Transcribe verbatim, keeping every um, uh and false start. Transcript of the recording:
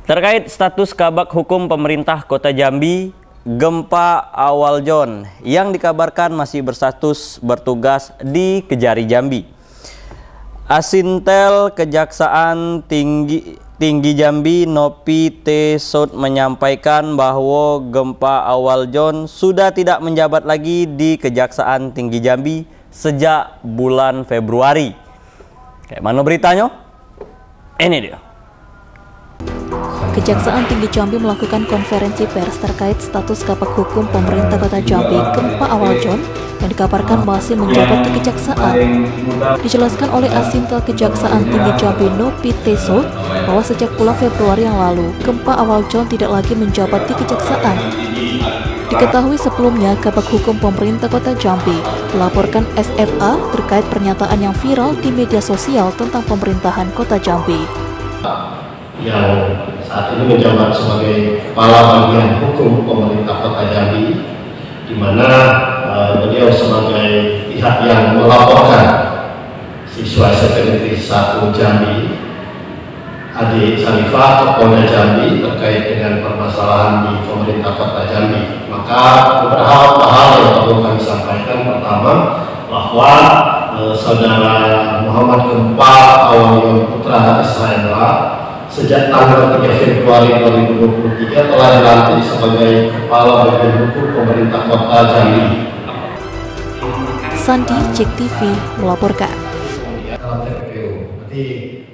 Terkait status kabak hukum pemerintah Kota Jambi, Gempa Awaljon yang dikabarkan masih berstatus bertugas di Kejari Jambi. Asintel Kejaksaan Tinggi Tinggi Jambi Nopi T. Sud menyampaikan bahwa Gempa Awaljon sudah tidak menjabat lagi di Kejaksaan Tinggi Jambi sejak bulan Februari. Kayak mana beritanya? Ini dia. Kejaksaan Tinggi Jambi melakukan konferensi pers terkait status kabak hukum pemerintah Kota Jambi, Gempa Awaljon, yang dikabarkan masih menjabat di Kejaksaan. Dijelaskan oleh Asintel Kejaksaan Tinggi Jambi Nopi T. Sud bahwa sejak bulan Februari yang lalu, Gempa Awaljon tidak lagi menjabat di Kejaksaan. Diketahui sebelumnya, kabak hukum pemerintah Kota Jambi melaporkan S F A terkait pernyataan yang viral di media sosial tentang pemerintahan Kota Jambi. Yang saat ini menjabat sebagai kepala bagian hukum pemerintah Kota Jambi, di mana uh, beliau sebagai pihak yang melaporkan siswa S M P Negeri satu Jambi, adik Salifah ke Polda Jambi terkait dengan permasalahan di pemerintah Kota Jambi. Maka beberapa hal yang perlu kami sampaikan. Pertama, bahwa uh, saudara Muhammad Gempa Awaljon Putra Israel sejak tanggal tiga Februari dua ribu dua puluh tiga telah dilantik sebagai Kepala Bagian Hukum Pemerintah Kota Jambi. Sandi, Cek T V melaporkan. Dalam T P P U, berarti